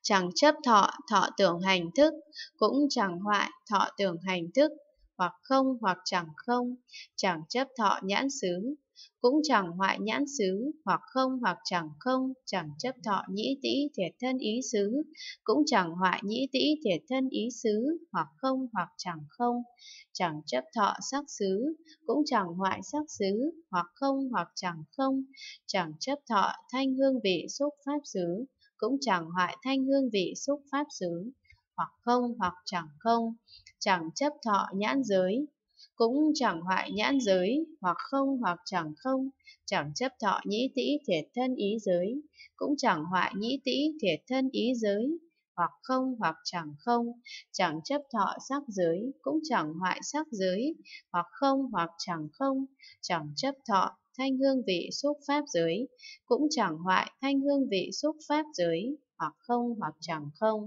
Chẳng chấp thọ, thọ tưởng hành thức, cũng chẳng hoại, thọ tưởng hành thức, hoặc không hoặc chẳng không, chẳng chấp thọ nhãn xứ, cũng chẳng hoại nhãn xứ, hoặc không hoặc chẳng không, chẳng chấp thọ nhĩ tĩ thiệt thân ý xứ, cũng chẳng hoại nhĩ tĩ thiệt thân ý xứ, hoặc không hoặc chẳng không, chẳng chấp thọ sắc xứ, cũng chẳng hoại sắc xứ, hoặc không hoặc chẳng không, chẳng chấp thọ thanh hương vị xúc pháp xứ, cũng chẳng hoại thanh hương vị xúc pháp xứ, hoặc không hoặc chẳng không, chẳng chấp thọ nhãn giới, cũng chẳng hoại nhãn giới, hoặc không hoặc chẳng không, chẳng chấp thọ nhĩ tĩ thiệt thân ý giới, cũng chẳng hoại nhĩ tĩ thiệt thân ý giới, hoặc không hoặc chẳng không, chẳng chấp thọ sắc giới, cũng chẳng hoại sắc giới, hoặc không hoặc chẳng không, chẳng chấp thọ thanh hương vị xúc pháp giới, cũng chẳng hoại thanh hương vị xúc pháp giới, hoặc không hoặc chẳng không,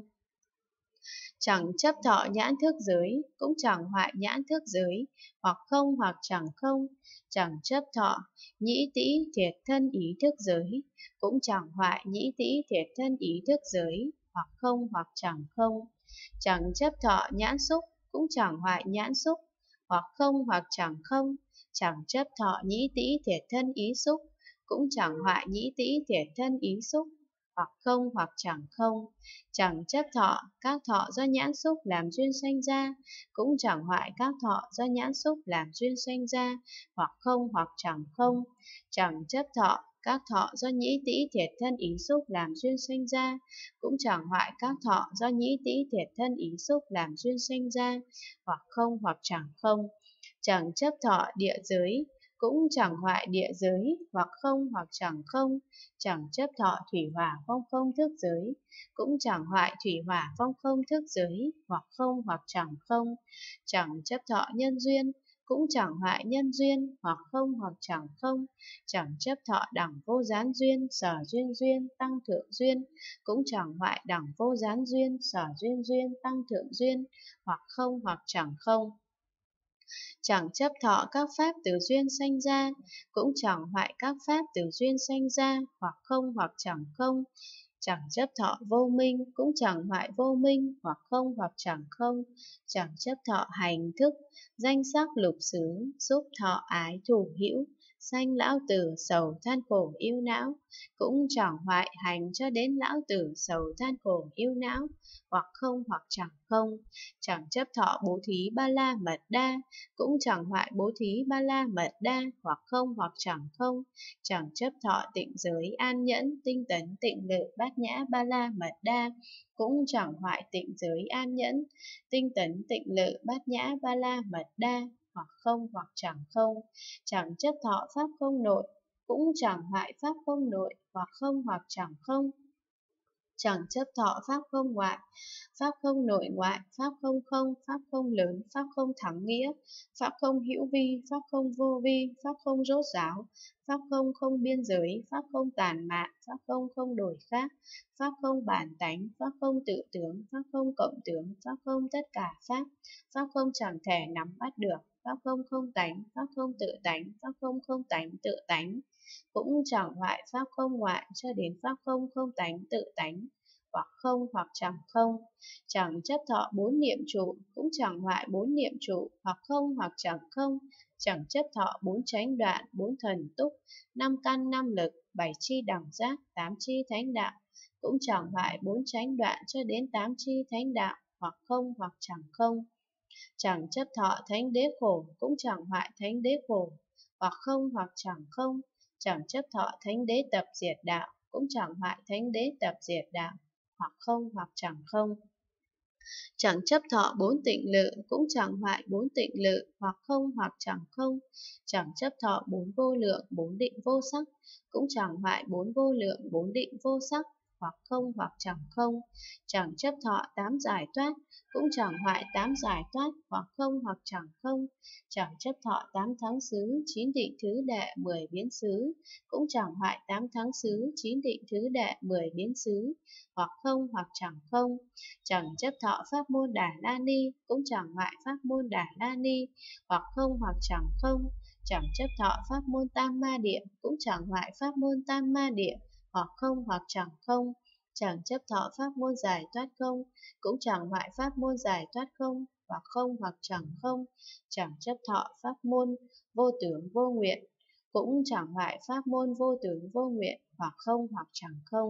chẳng chấp thọ nhãn thức giới, cũng chẳng hoại nhãn thức giới, hoặc không hoặc chẳng không, chẳng chấp thọ nhĩ tĩ thiệt thân ý thức giới, cũng chẳng hoại nhĩ tĩ thiệt thân ý thức giới, hoặc không hoặc chẳng không, chẳng chấp thọ nhãn xúc, cũng chẳng hoại nhãn xúc, hoặc không hoặc chẳng không, chẳng chấp thọ nhĩ tĩ thiệt thân ý xúc, cũng chẳng hoại nhĩ tĩ thiệt thân ý xúc, hoặc không hoặc chẳng không, chẳng chấp thọ các thọ do nhãn xúc làm duyên sanh ra, cũng chẳng hoại các thọ do nhãn xúc làm duyên sanh ra, hoặc không hoặc chẳng không, chẳng chấp thọ các thọ do nhĩ tĩ thiệt thân ý xúc làm duyên sanh ra, cũng chẳng hoại các thọ do nhĩ tĩ thiệt thân ý xúc làm duyên sanh ra, hoặc không hoặc chẳng không, chẳng chấp thọ địa giới, cũng chẳng hoại địa giới, hoặc không hoặc chẳng không, chẳng chấp thọ thủy hỏa phong không thức giới, cũng chẳng hoại thủy hỏa phong không thức giới, hoặc không hoặc chẳng không, chẳng chấp thọ nhân duyên, cũng chẳng hoại nhân duyên, hoặc không hoặc chẳng không, chẳng chấp thọ đẳng vô gián duyên, sở duyên duyên, tăng thượng duyên, cũng chẳng hoại đẳng vô gián duyên, sở duyên duyên, tăng thượng duyên, hoặc không hoặc chẳng không, chẳng chấp thọ các pháp từ duyên sanh ra, cũng chẳng hoại các pháp từ duyên sanh ra, hoặc không hoặc chẳng không, chẳng chấp thọ vô minh, cũng chẳng hoại vô minh, hoặc không hoặc chẳng không, chẳng chấp thọ hành thức, danh sắc lục xứ, xúc thọ ái thủ hữu, sanh lão tử sầu than khổ yêu não, cũng chẳng hoại hành cho đến lão tử sầu than khổ yêu não, hoặc không hoặc chẳng không, chẳng chấp thọ bố thí ba la mật đa, cũng chẳng hoại bố thí ba la mật đa, hoặc không hoặc chẳng không, chẳng chấp thọ tịnh giới an nhẫn, tinh tấn tịnh lự bát nhã ba la mật đa, cũng chẳng hoại tịnh giới an nhẫn, tinh tấn tịnh lự bát nhã ba la mật đa, hoặc không hoặc chẳng không, chẳng chấp thọ pháp không nội, cũng chẳng hoại pháp không nội, hoặc không hoặc chẳng không, chẳng chấp thọ pháp không ngoại, pháp không nội ngoại, pháp không không, pháp không lớn, pháp không thắng nghĩa, pháp không hữu vi, pháp không vô vi, pháp không rốt ráo, pháp không không biên giới, pháp không tàn mạn, pháp không không đổi khác, pháp không bản tánh, pháp không tự tướng, pháp không cộng tướng, pháp không tất cả pháp không chẳng thể nắm bắt được, pháp không không tánh, pháp không tự tánh, pháp không không tánh tự tánh, cũng chẳng hoại pháp không ngoại cho đến pháp không không tánh tự tánh, hoặc không hoặc chẳng không, chẳng chấp thọ bốn niệm trụ, cũng chẳng hoại bốn niệm trụ, hoặc không hoặc chẳng không, chẳng chấp thọ bốn chánh đoạn, bốn thần túc, năm căn năm lực, bảy chi đẳng giác, tám chi thánh đạo, cũng chẳng hoại bốn chánh đoạn cho đến tám chi thánh đạo, hoặc không hoặc chẳng không, chẳng chấp thọ thánh đế khổ, cũng chẳng hoại thánh đế khổ, hoặc không hoặc chẳng không, chẳng chấp thọ thánh đế tập diệt đạo, cũng chẳng hoại thánh đế tập diệt đạo, hoặc không hoặc chẳng không, chẳng chấp thọ bốn tịnh lự, cũng chẳng hoại bốn tịnh lự, hoặc không hoặc chẳng không, chẳng chấp thọ bốn vô lượng, bốn định vô sắc, cũng chẳng hoại bốn vô lượng, bốn định vô sắc, hoặc không hoặc chẳng không, chẳng chấp thọ tám giải thoát, cũng chẳng hoại tám giải thoát, hoặc không hoặc chẳng không, chẳng chấp thọ tám thắng xứ, chín định thứ đệ, 10 biến xứ, cũng chẳng hoại tám thắng xứ, chín định thứ đệ, 10 biến xứ, hoặc không hoặc chẳng không, chẳng chấp thọ pháp môn Đà La Ni, cũng chẳng hoại pháp môn Đà La Ni, hoặc không hoặc chẳng không, chẳng chấp thọ pháp môn Tam Ma Địa, cũng chẳng hoại pháp môn Tam Ma Địa, hoặc không hoặc chẳng không, chẳng chấp thọ pháp môn giải thoát không, cũng chẳng hoại pháp môn giải thoát không, hoặc không hoặc chẳng chấp thọ pháp môn vô tướng vô nguyện, cũng chẳng hoại pháp môn vô tướng vô nguyện, hoặc chẳng không.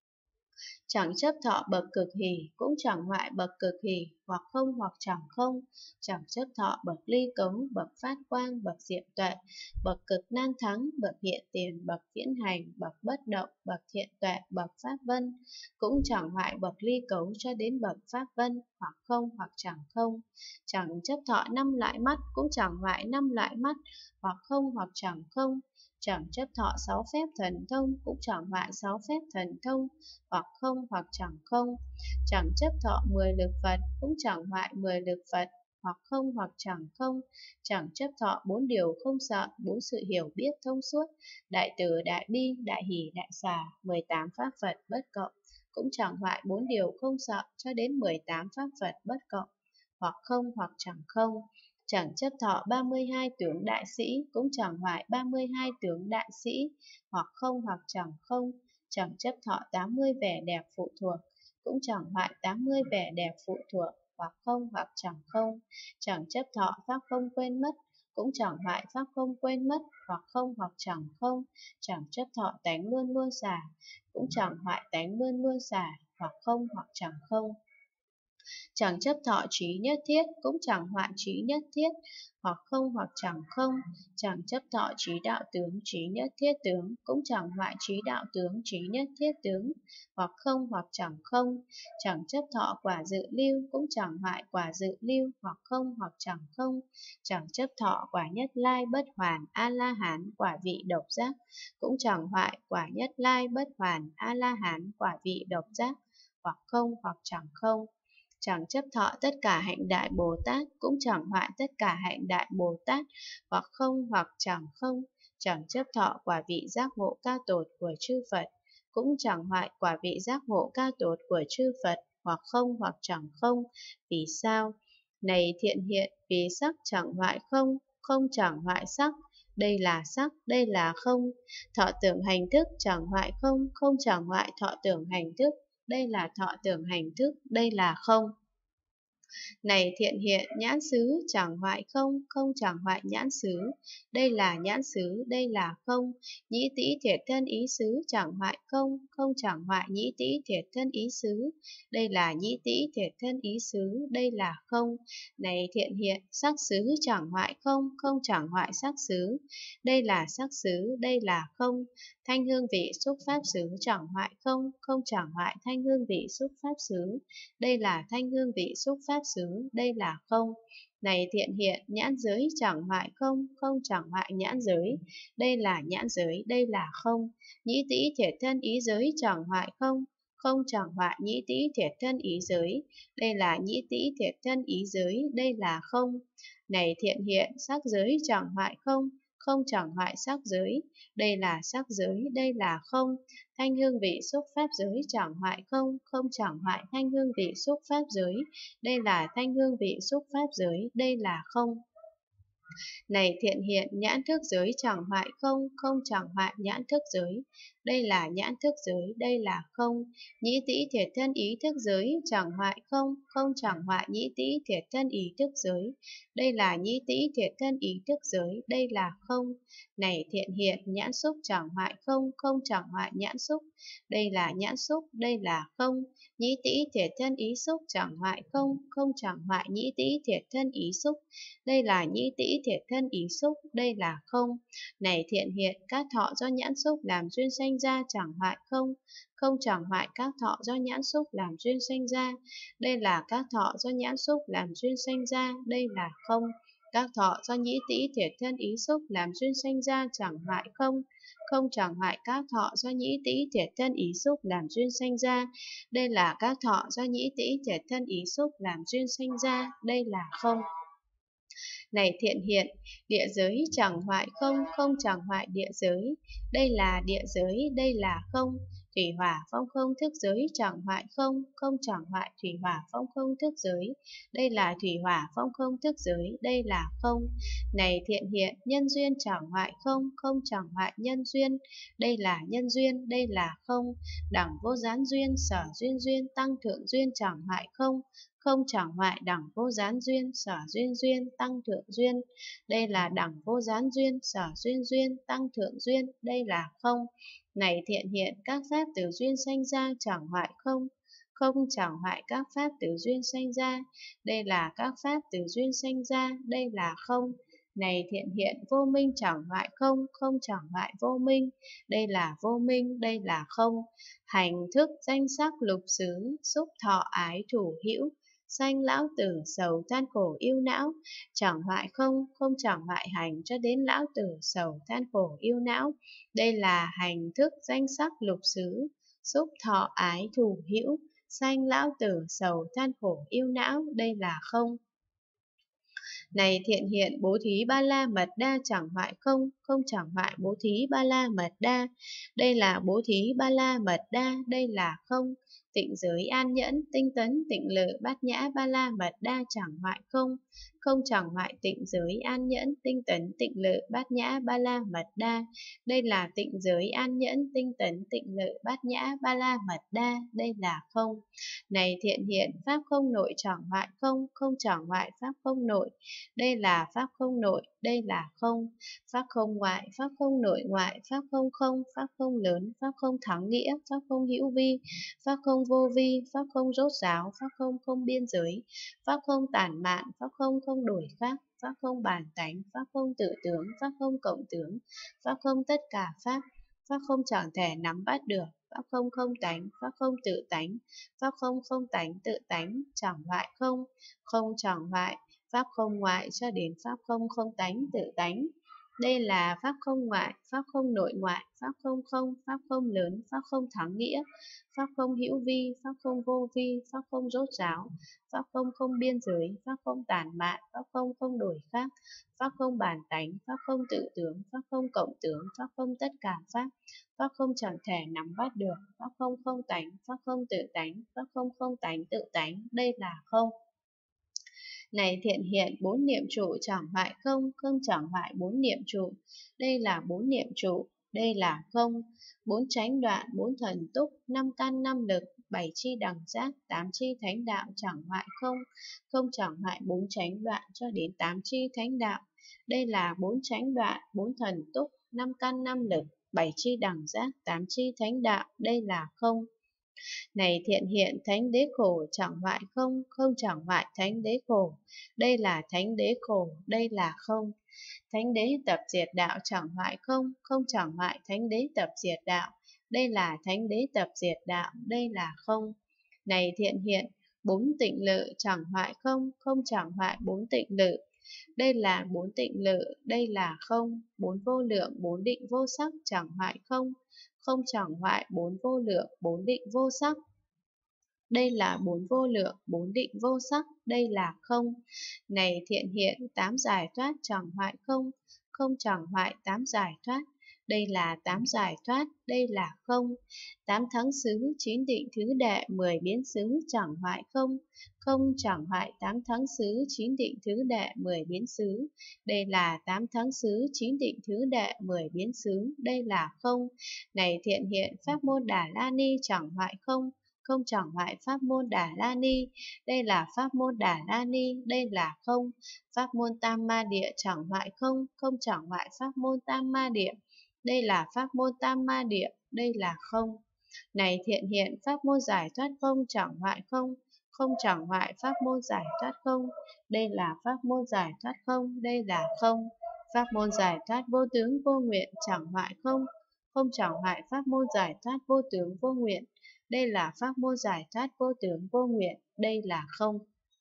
Chẳng chấp thọ bậc cực hỷ, cũng chẳng hoại bậc cực hỷ, hoặc không, chẳng chấp thọ bậc ly cống, bậc phát quang, bậc diệm tuệ, bậc cực nan thắng, bậc hiện tiền, bậc viễn hành, bậc bất động, bậc thiện tuệ, bậc pháp vân, cũng chẳng hoại bậc ly cống cho đến bậc pháp vân, hoặc chẳng không. Chẳng chấp thọ 5 loại mắt, cũng chẳng hoại 5 loại mắt, hoặc chẳng không. Chẳng chấp thọ 6 phép thần thông, cũng chẳng hoại 6 phép thần thông, hoặc chẳng không. Chẳng chấp thọ 10 lực Phật, cũng chẳng hoại 10 lực Phật, hoặc chẳng không. Chẳng chấp thọ 4 điều không sợ, 4 sự hiểu biết thông suốt, đại từ, đại bi, đại hỷ, đại xả, 18 pháp Phật bất cộng, cũng chẳng hoại 4 điều không sợ cho đến 18 pháp Phật bất cộng, hoặc chẳng không. Chẳng chấp thọ 32 tướng đại sĩ, cũng chẳng hoại 32 tướng đại sĩ, hoặc chẳng không. Chẳng chấp thọ 80 vẻ đẹp phụ thuộc, cũng chẳng hoại 80 vẻ đẹp phụ thuộc, hoặc chẳng không. Chẳng chấp thọ pháp không quên mất, cũng chẳng hoại pháp không quên mất, hoặc chẳng không. Chẳng chấp thọ tánh luôn luôn xả, cũng chẳng hoại tánh luôn luôn xả, hoặc chẳng không. Chẳng chấp thọ trí nhất thiết, cũng chẳng hoại trí nhất thiết, hoặc chẳng không. Chẳng chấp thọ trí đạo tướng, trí nhất thiết tướng, cũng chẳng hoại trí đạo tướng, trí nhất thiết tướng, hoặc chẳng không. Chẳng chấp thọ quả dự lưu, cũng chẳng hoại quả dự lưu, hoặc chẳng không. Chẳng chấp thọ quả nhất lai bất hoàn A-la-hán quả vị độc giác, cũng chẳng hoại quả nhất lai bất hoàn A-la-hán quả vị độc giác, hoặc chẳng không. Chẳng chấp thọ tất cả hạnh đại Bồ Tát, cũng chẳng hoại tất cả hạnh đại Bồ Tát, hoặc chẳng không. Chẳng chấp thọ quả vị giác ngộ cao tột của chư Phật, cũng chẳng hoại quả vị giác ngộ cao tột của chư Phật, hoặc chẳng không. Vì sao? Này thiện hiện, vì sắc chẳng hoại không, không chẳng hoại sắc, đây là sắc, đây là không. Thọ tưởng hành thức chẳng hoại không, không chẳng hoại thọ tưởng hành thức, đây là thọ tưởng hành thức, đây là không. Này thiện hiện, nhãn xứ chẳng hoại không, không chẳng hoại nhãn xứ, đây là nhãn xứ, đây là không. Nhĩ tĩ thiệt thân ý xứ chẳng hoại không, không chẳng hoại nhĩ tĩ thiệt thân ý xứ, đây là nhĩ tĩ thiệt thân ý xứ, đây là không. Này thiện hiện, sắc xứ chẳng hoại không, không chẳng hoại sắc xứ, đây là sắc xứ, đây là không. Thanh hương vị xúc pháp xứ chẳng hoại không, không chẳng hoại thanh hương vị xúc pháp xứ, đây là thanh hương vị xúc pháp xứ, đây là không. Này thiện hiện, nhãn giới chẳng hoại không, không chẳng hoại nhãn giới, đây là nhãn giới, đây là không. Nhĩ tĩ thiệt thân ý giới chẳng hoại không, không chẳng hoại nhĩ tĩ thiệt thân ý giới, đây là nhĩ tĩ thiệt thân ý giới, đây là không. Này thiện hiện, sắc giới chẳng hoại không, không chẳng hoại sắc giới, đây là sắc giới, đây là không. Thanh hương vị xúc pháp giới chẳng hoại không, không chẳng hoại thanh hương vị xúc pháp giới, đây là thanh hương vị xúc pháp giới, đây là không. Này thiện hiện, nhãn thức giới chẳng hoại không, không chẳng hoại nhãn thức giới, đây là nhãn thức giới, đây là không. Nhĩ tĩ thiệt thân ý thức giới chẳng hoại không, không chẳng hoại nhĩ tĩ thiệt thân ý thức giới, đây là nhĩ tĩ thiệt thân ý thức giới, đây là không. Này thiện hiện, nhãn xúc chẳng hoại không, không chẳng hoại nhãn xúc, đây là nhãn xúc, đây là không. Nhĩ tĩ thiệt thân ý xúc chẳng hoại không, không chẳng hoại nhĩ tĩ thiệt thân ý xúc, đây là nhĩ tĩ thiệt thân ý xúc, đây là không. Này thiện hiện, các thọ do nhãn xúc làm duyên sanh ra chẳng hoại không, không chẳng hoại các thọ do nhãn xúc làm duyên sanh ra, đây là các thọ do nhãn xúc làm duyên sanh ra, đây là không. Các thọ do nhĩ tĩ thiệt thân ý xúc làm duyên sanh ra chẳng hoại không, không chẳng hoại các thọ do nhĩ tĩ thiệt thân ý xúc làm duyên sanh ra, đây là các thọ do nhĩ tĩ thiệt thân ý xúc làm duyên sanh ra, đây là không. Này thiện hiện, địa giới chẳng hoại không, không chẳng hoại địa giới, đây là địa giới, đây là không. thủy hỏa phong không thức giới chẳng hoại không, không chẳng hoại thủy hỏa phong không thức giới, đây là thủy hỏa phong không thức giới, đây là không. Này thiện hiện, nhân duyên chẳng hoại không, không chẳng hoại nhân duyên, đây là nhân duyên, đây là không. Đẳng vô gián duyên, sở duyên duyên, tăng thượng duyên chẳng hoại không, không chẳng hoại đẳng vô gián duyên, sở duyên duyên, tăng thượng duyên, đây là đẳng vô gián duyên, sở duyên duyên, tăng thượng duyên, đây là không. Này thiện hiện, các pháp từ duyên sanh ra chẳng hoại không, không chẳng hoại các pháp từ duyên sanh ra, đây là các pháp từ duyên sanh ra, đây là không. Này thiện hiện, vô minh chẳng hoại không, không chẳng hoại vô minh, đây là vô minh, đây là không. Hành thức danh sắc lục xứ, xúc thọ ái thủ hữu, sanh lão tử sầu than khổ yêu não, chẳng hoại không, không chẳng hoại hành cho đến lão tử sầu than khổ yêu não, đây là hành thức danh sắc lục xứ, xúc thọ ái thủ hữu, sanh lão tử sầu than khổ yêu não, đây là không. Này thiện hiện, bố thí ba la mật đa chẳng hoại không, không chẳng hoại bố thí ba la mật đa, đây là bố thí ba la mật đa, đây là không. Tịnh giới an nhẫn, tinh tấn, tịnh lự, bát nhã ba la mật đa chẳng hoại không, không chẳng hoại tịnh giới an nhẫn, tinh tấn, tịnh lự, bát nhã ba la mật đa, đây là tịnh giới an nhẫn, tinh tấn, tịnh lự, bát nhã ba la mật đa, đây là không. Này thiện hiện, pháp không nội chẳng hoại không, không chẳng hoại pháp không nội, đây là pháp không nội, đây là không. Pháp không ngoại, pháp không nội ngoại, pháp không không, pháp không lớn, pháp không thắng nghĩa, pháp không hữu vi, pháp không vô vi, pháp không rốt ráo, pháp không không biên giới, pháp không tản mạn, pháp không không đổi khác, pháp không bản tánh, pháp không tự tướng, pháp không cộng tướng, pháp không tất cả pháp, pháp không chẳng thể nắm bắt được, pháp không không tánh, pháp không tự tánh, pháp không không tánh tự tánh, chẳng hoại không, không chẳng hoại, pháp không ngoại cho đến pháp không không tánh tự tánh. Đây là pháp không ngoại, pháp không nội ngoại, pháp không không, pháp không lớn, pháp không thắng nghĩa, pháp không hữu vi, pháp không vô vi, pháp không rốt ráo, pháp không không biên giới, pháp không tản mạn, pháp không không đổi khác, pháp không bản tánh, pháp không tự tướng, pháp không cộng tướng, pháp không tất cả pháp, pháp không chẳng thể nắm bắt được, pháp không không tánh, pháp không tự tánh, pháp không không tánh tự tánh, đây là không. Này thiện hiện, bốn niệm trụ chẳng hoại không, không chẳng hoại bốn niệm trụ, đây là bốn niệm trụ, đây là không. Bốn chánh đoạn, bốn thần túc, năm căn năm lực, bảy chi đẳng giác, tám chi thánh đạo chẳng hoại không, không chẳng hoại bốn chánh đoạn cho đến tám chi thánh đạo, đây là bốn chánh đoạn, bốn thần túc, năm căn năm lực, bảy chi đẳng giác, tám chi thánh đạo, đây là không. Này thiện hiện, thánh đế khổ chẳng hoại không, không chẳng hoại thánh đế khổ, đây là thánh đế khổ, đây là không. Thánh đế tập diệt đạo chẳng hoại không, không chẳng hoại thánh đế tập diệt đạo, đây là thánh đế tập diệt đạo, đây là không. Này thiện hiện, bốn tịnh lự chẳng hoại không, không chẳng hoại bốn tịnh lự, đây là bốn tịnh lự, đây là không. Bốn vô lượng, bốn định vô sắc chẳng hoại không, không chẳng hoại bốn vô lượng, bốn định vô sắc, đây là bốn vô lượng, bốn định vô sắc, đây là không. Này thiện hiện, tám giải thoát chẳng hoại không, không chẳng hoại tám giải thoát, đây là tám giải thoát, đây là không. Tám thắng xứ, chín định thứ đệ, 10 biến xứ chẳng hoại không, không chẳng hoại tám thắng xứ, chín định thứ đệ, 10 biến xứ, đây là tám thắng xứ, chín định thứ đệ, 10 biến xứ, đây là không. Này thiện hiện, pháp môn Đà La Ni chẳng hoại không, không chẳng hoại pháp môn Đà La Ni, đây là pháp môn Đà La Ni, đây là không. Pháp môn Tam Ma Địa chẳng hoại không, không chẳng hoại pháp môn Tam Ma Địa, đây là pháp môn Tam Ma Địa, đây là không. Này thiện hiện, pháp môn giải thoát không chẳng hoại không, không chẳng hoại pháp môn giải thoát không, đây là pháp môn giải thoát không, đây là không. Pháp môn giải thoát vô tướng vô nguyện chẳng hoại không, không chẳng hoại pháp môn giải thoát vô tướng vô nguyện, đây là pháp môn giải thoát vô tướng vô nguyện, đây là không.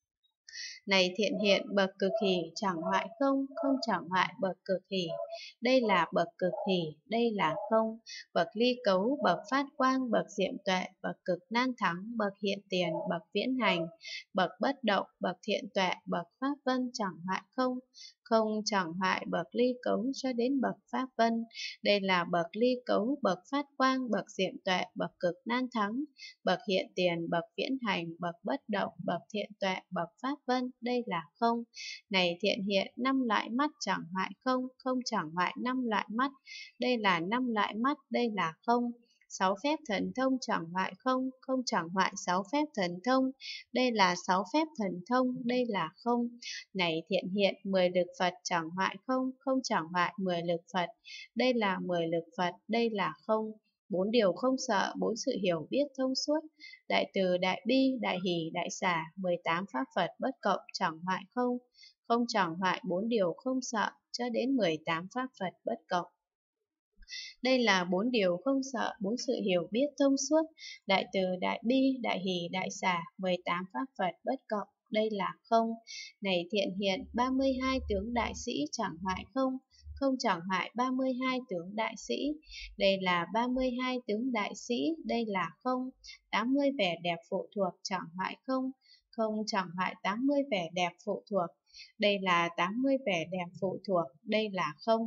Này thiện hiện, bậc cực hỷ chẳng hoại không, không chẳng hoại bậc cực hỷ, đây là bậc cực hỷ, đây là không. Bậc ly cấu, bậc phát quang, bậc diệm tuệ, bậc cực nan thắng, bậc hiện tiền, bậc viễn hành, bậc bất động, bậc thiện tuệ, bậc pháp vân chẳng hoại không, không chẳng hoại bậc ly cấu cho đến bậc pháp vân. Đây là bậc ly cấu, bậc phát quang, bậc diệm tuệ, bậc cực nan thắng, bậc hiện tiền, bậc viễn hành, bậc bất động, bậc thiện tuệ, bậc pháp vân. Đây là không. Này thiện hiện, 5 loại mắt chẳng hoại không, không chẳng hoại 5 loại mắt. Đây là 5 loại mắt, đây là không. 6 phép thần thông chẳng hoại không, không chẳng hoại 6 phép thần thông. Đây là 6 phép thần thông, đây là không. Này thiện hiện, 10 lực Phật chẳng hoại không, không chẳng hoại 10 lực Phật. Đây là 10 lực Phật, đây là không. 4 điều không sợ, 4 sự hiểu biết thông suốt. Đại từ, đại bi, đại hỷ, đại xả, 18 pháp Phật bất cộng chẳng hoại không, không chẳng hoại 4 điều không sợ cho đến 18 pháp Phật bất cộng. Đây là 4 điều không sợ, 4 sự hiểu biết thông suốt. Đại từ, đại bi, đại hỷ, đại xả, 18 pháp Phật bất cộng. Đây là không. Này thiện hiện, 32 tướng đại sĩ chẳng hoại không, không chẳng hoại 32 tướng đại sĩ. Đây là 32 tướng đại sĩ, đây là không. 80 vẻ đẹp phụ thuộc chẳng hoại không, không chẳng hoại 80 vẻ đẹp phụ thuộc. Đây là 80 vẻ đẹp phụ thuộc, đây là không.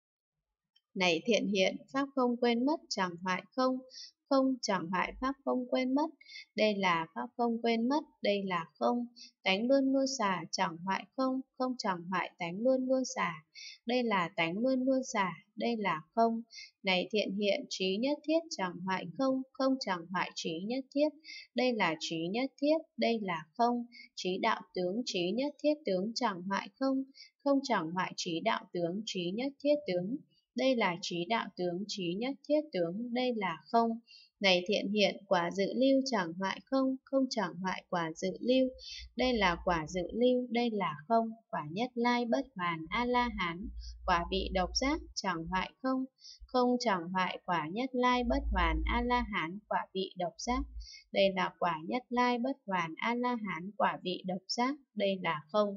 Này thiện hiện, pháp không quên mất chẳng hoại không, không chẳng hoại pháp không quên mất. Đây là pháp không quên mất, đây là không. Tánh luôn luôn xả chẳng hoại không, không chẳng hoại tánh luôn luôn xả. Đây là tánh luôn luôn xả, đây là không. Này thiện hiện, trí nhất thiết chẳng hoại không, không chẳng hoại trí nhất thiết. Đây là trí nhất thiết, đây là không. Trí đạo tướng, trí nhất thiết tướng chẳng hoại không, không chẳng hoại trí đạo tướng, trí nhất thiết tướng. Đây là trí đạo tướng, trí nhất thiết tướng, đây là không. Này thiện hiện, quả dự lưu chẳng hoại không, không chẳng hoại quả dự lưu. Đây là quả dự lưu, đây là không. Quả nhất lai bất hoàn A-la-hán, quả vị độc giác chẳng hoại không, không chẳng hoại quả nhất lai bất hoàn A-la-hán, quả vị độc giác. Đây là quả nhất lai bất hoàn A-la-hán, quả vị độc giác, đây là không.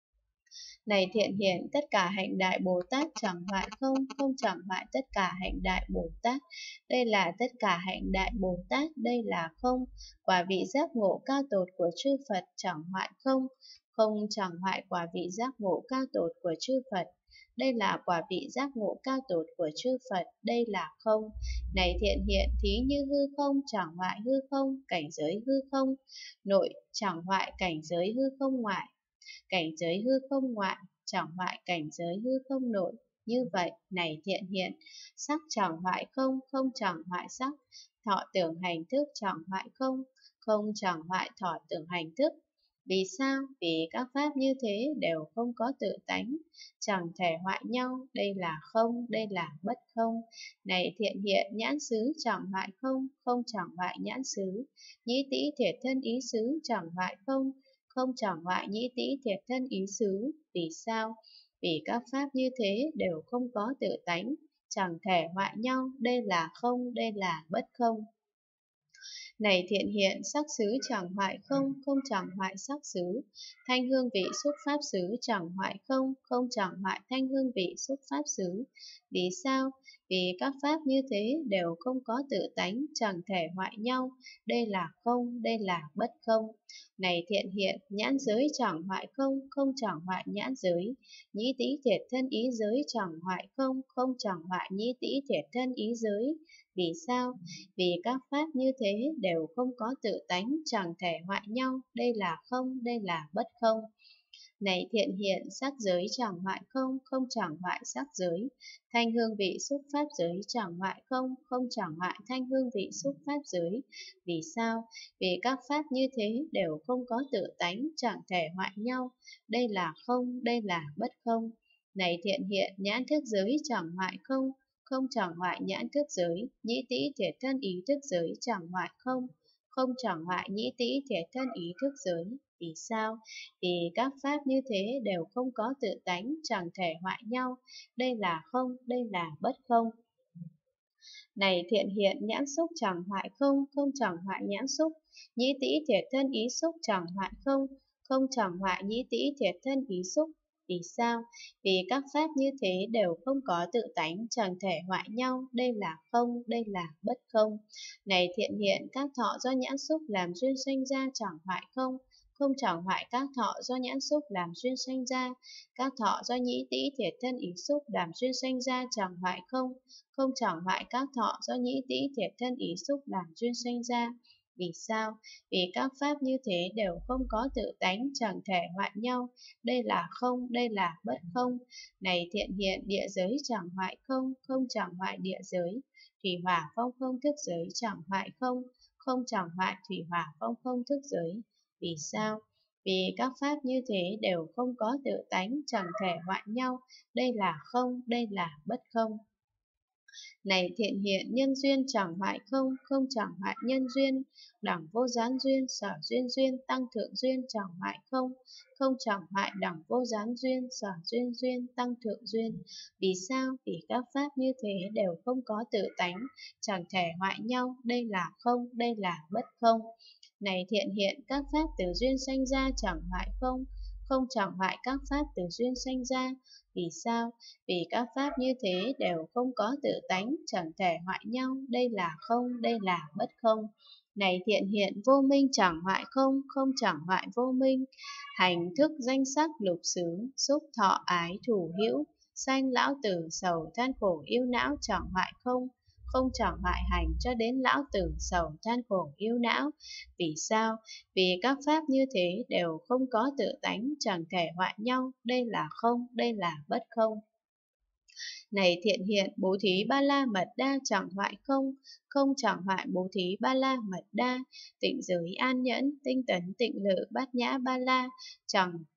Này thiện hiện, tất cả hạnh đại Bồ Tát chẳng hoại không, không chẳng hoại tất cả hạnh đại Bồ Tát. Đây là tất cả hạnh đại Bồ Tát, đây là không. Quả vị giác ngộ cao tột của chư Phật chẳng hoại không, không chẳng hoại quả vị giác ngộ cao tột của chư Phật. Đây là quả vị giác ngộ cao tột của chư Phật, đây là không. Này thiện hiện, thí như hư không chẳng hoại hư không, cảnh giới hư không nội chẳng hoại cảnh giới hư không ngoại. Cảnh giới hư không ngoại chẳng hoại cảnh giới hư không nội. Như vậy, này thiện hiện, sắc chẳng hoại không, không chẳng hoại sắc. Thọ tưởng hành thức chẳng hoại không, không chẳng hoại thọ tưởng hành thức. Vì sao? Vì các pháp như thế đều không có tự tánh, chẳng thể hoại nhau. Đây là không, đây là bất không. Này thiện hiện, nhãn xứ chẳng hoại không, không chẳng hoại nhãn xứ. Nhĩ tĩ thiệt thân ý xứ chẳng hoại không, không chẳng hoại nhĩ tĩ thiệt thân ý xứ. Vì sao? Vì các pháp như thế đều không có tự tánh, chẳng thể hoại nhau. Đây là không, đây là bất không. Này thiện hiện, sắc xứ chẳng hoại không, không chẳng hoại sắc xứ. Thanh hương vị xúc pháp xứ chẳng hoại không, không chẳng hoại thanh hương vị xúc pháp xứ. Vì sao? Vì các pháp như thế đều không có tự tánh, chẳng thể hoại nhau. Đây là không, đây là bất không. Này thiện hiện, nhãn giới chẳng hoại không, không chẳng hoại nhãn giới. Nhĩ tĩ thiệt thân ý giới chẳng hoại không, không chẳng hoại nhĩ tĩ thiệt thân ý giới. Vì sao? Vì các pháp như thế đều không có tự tánh, chẳng thể hoại nhau. Đây là không, đây là bất không. Này thiện hiện, sắc giới chẳng hoại không, không chẳng hoại sắc giới. Thanh hương vị xúc pháp giới chẳng hoại không, không chẳng hoại thanh hương vị xúc pháp giới. Vì sao? Vì các pháp như thế đều không có tự tánh, chẳng thể hoại nhau. Đây là không, đây là bất không. Này thiện hiện, nhãn thức giới chẳng hoại không, không chẳng hoại nhãn thức giới. Nhĩ tĩ thiệt thân ý thức giới chẳng hoại không, không chẳng hoại nhĩ tĩ thiệt thân ý thức giới. Vì sao? Vì các pháp như thế đều không có tự tánh, chẳng thể hoại nhau. Đây là không, đây là bất không. Này thiện hiện, nhãn xúc chẳng hoại không, không chẳng hoại nhãn xúc. Nhĩ tĩ thiệt thân ý xúc chẳng hoại không, không chẳng hoại nhĩ tĩ thiệt thân ý xúc. Vì sao? Vì các pháp như thế đều không có tự tánh, chẳng thể hoại nhau. Đây là không, đây là bất không. Này thiện hiện, các thọ do nhãn xúc làm duyên sanh ra chẳng hoại không, không chẳng hoại các thọ do nhãn xúc làm duyên sanh ra. Các thọ do nhĩ tĩ thiệt thân ý xúc làm duyên sanh ra chẳng hoại không, không chẳng hoại các thọ do nhĩ tĩ thiệt thân ý xúc làm duyên sanh ra. Vì sao? Vì các pháp như thế đều không có tự tánh, chẳng thể hoại nhau. Đây là không, đây là bất không. Này thiện hiện, địa giới chẳng hoại không, không chẳng hoại địa giới. Thủy hỏa phong không thức giới chẳng hoại không, không chẳng hoại thủy hỏa phong không thức giới. Vì sao? Vì các pháp như thế đều không có tự tánh, chẳng thể hoại nhau. Đây là không, đây là bất không. Này thiện hiện, nhân duyên chẳng hoại không, không chẳng hoại nhân duyên. Đẳng vô gián duyên, sở duyên duyên, tăng thượng duyên chẳng hoại không, không chẳng hoại đẳng vô gián duyên, sở duyên duyên, tăng thượng duyên. Vì sao? Vì các pháp như thế đều không có tự tánh, chẳng thể hoại nhau. Đây là không, đây là bất không. Này thiện hiện, các pháp từ duyên sanh ra chẳng hoại không, không chẳng hoại các pháp từ duyên sanh ra. Vì sao? Vì các pháp như thế đều không có tự tánh, chẳng thể hoại nhau. Đây là không, đây là bất không. Này thiện hiện, vô minh chẳng hoại không, không chẳng hoại vô minh. Hành thức danh sắc lục xứ, xúc thọ ái thủ hữu, sanh lão tử sầu than khổ yêu não chẳng hoại không, không chẳng hoại hành cho đến lão tử sầu than khổ yêu não. Vì sao? Vì các pháp như thế đều không có tự tánh, chẳng thể hoại nhau. Đây là không, đây là bất không. Này thiện hiện, bố thí ba la mật đa chẳng hoại không, không chẳng hoại bố thí ba la mật đa. Tịnh giới an nhẫn, tinh tấn tịnh lự bát nhã ba la chẳng